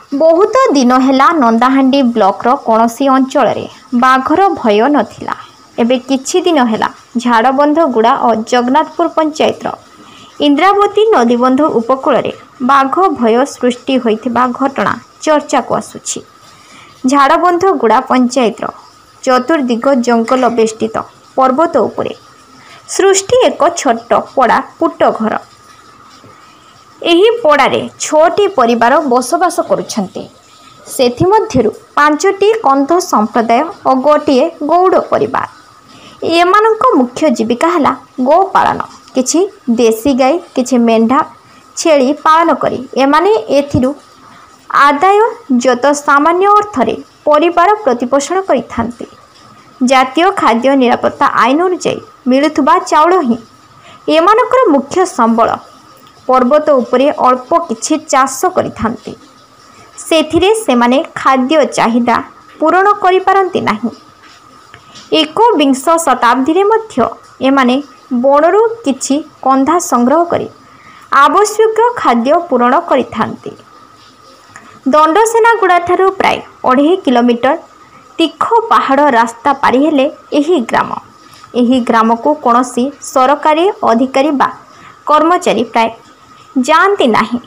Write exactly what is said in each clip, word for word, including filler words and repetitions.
बहुत दिन है नंदाहांडी ब्लॉकर कौनसी अंचल बाघर भय नथिला। एबे किछि दिन है झाड़बंधगुड़ा और जगन्नाथपुर पंचायत इंद्रावती नदीबंध उपकूल बाघ भय सृष्टि होइथिबा घटना चर्चा को आसुछि। झाड़बंधगुड़ा पंचायत चतुर्दिग जंगल बेष्टित पर्वत उपरे सृष्टि एक छोट पड़ा पुट घर। एही पड़ारे छटी परिवार बसवास करुछन्ते। सेथिमध्यरु पांचटी कंध संप्रदाय और गोटिए गौड़ परिवार। एमानंक मुख्य जीविका हला गो पालन। किछि देसी गाय किछि मेंढा छेली पालन करी एमाने एथिरु आदाय जत सामान्य अर्थरे परिवार प्रतिपोषण करिथान्ते। जातीय खाद्य निरापत्ता आईन अनुଯାयी मिलुथुबा चाउल ही एमानकर मुख्य संबल। पर्वत उपरे अल्प किछि चाष करिथान्ते। सेथिरे सेमाने खाद्य चाहिदा पूरण करि पारंती नाही। एकविंश शताब्दी रे मध्य एमाने बणरू किछि कंधा संग्रह करी आवश्यक खाद्य पूरण करिथान्ते। दंडसेनागुड़ा ठारू प्राय अढ़ाई किलोमीटर तीख पहाड़ रास्ता पारी हेले एही ग्राम। एही ग्राम को कौनसी सरकारी अधिकारी बा कर्मचारी प्राय जानती नहीं।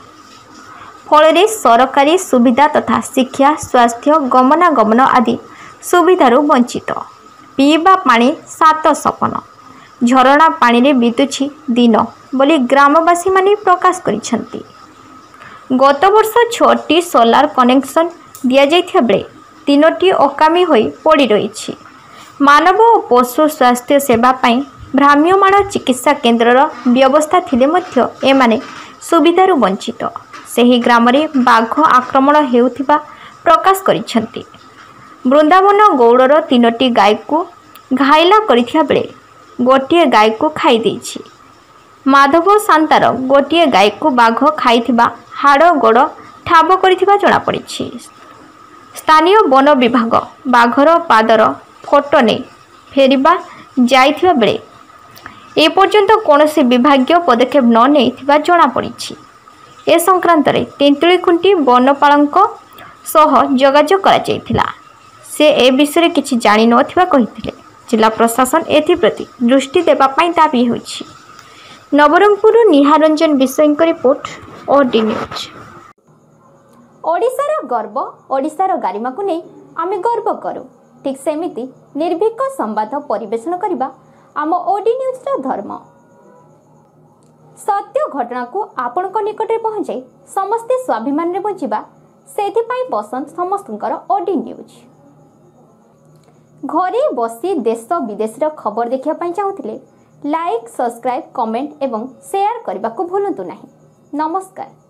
फल सरकारी सुविधा तथा शिक्षा स्वास्थ्य गमनागमन आदि सुविधारू वंचित। पीवा पानी सात सपन झरणा पानी रे बीतुछि दिन बोली ग्रामवासी माने प्रकाश करिसेंती। गत वर्ष छटी सोलार कनेक्शन दिया जाइथिया बेले तीनोटी अकामी होई पड़ी रही। मानव और पशु स्वास्थ्य सेवा पाई भ्राम्यमाण चिकित्सा केन्द्रर व्यवस्था थिले मध्य एमाने सुविधारू वंचित। सेही ग्राम रे बाघ आक्रमण हेउथिबा प्रकाश करिसेंती। वृंदावन गौड़र तीनोटी गाय को घायला करिथिया बेले गोटिए गाय को खाई देछि। माधव सांतार गोटिए गाय को बाघ खाइथिबा हाड़ गोड़ ठाब करिथिबा जणा पड़िछि। स्थानीय वन विभाग बाघर पादर फोटो ने फेरिबा जाइथिबा बेले ए पर्यंत कौनसी विभागीय पदक्षेप न नेइथिबा जणा पड़िछि। ए संक्रांत रे तेंतुलीखुंटी वनपालक सह जोगाजोग करा जाइथिला। से ए विषय किछि जानि नथिबा कहिथिले। जिला प्रशासन एथिप्रति दृष्टि देबा पई दाबी होछि। नवरंगपुर निहारंजन विषयक रिपोर्ट ओडी न्यूज। ओडिशार गर्व ओडिशार गारिमा को नहीं आमे गर्व करू। ठीक सेमिति निर्भीक संवाद परिवेषण करबा आम ओडी न्यूज रा धर्म। सत्य घटना को आपण को निकट रे पहुंचाई समस्ते स्वाभिमान रे बचिबा सेथि पई पसंद समस्तकर ओडी न्यूज। घरे बसी देश विदेश रा खबर देखिया पई चाहुथिले लाइक सब्सक्राइब कमेंट एवं शेयर करबा को भूलंतु नाही। नमस्कार।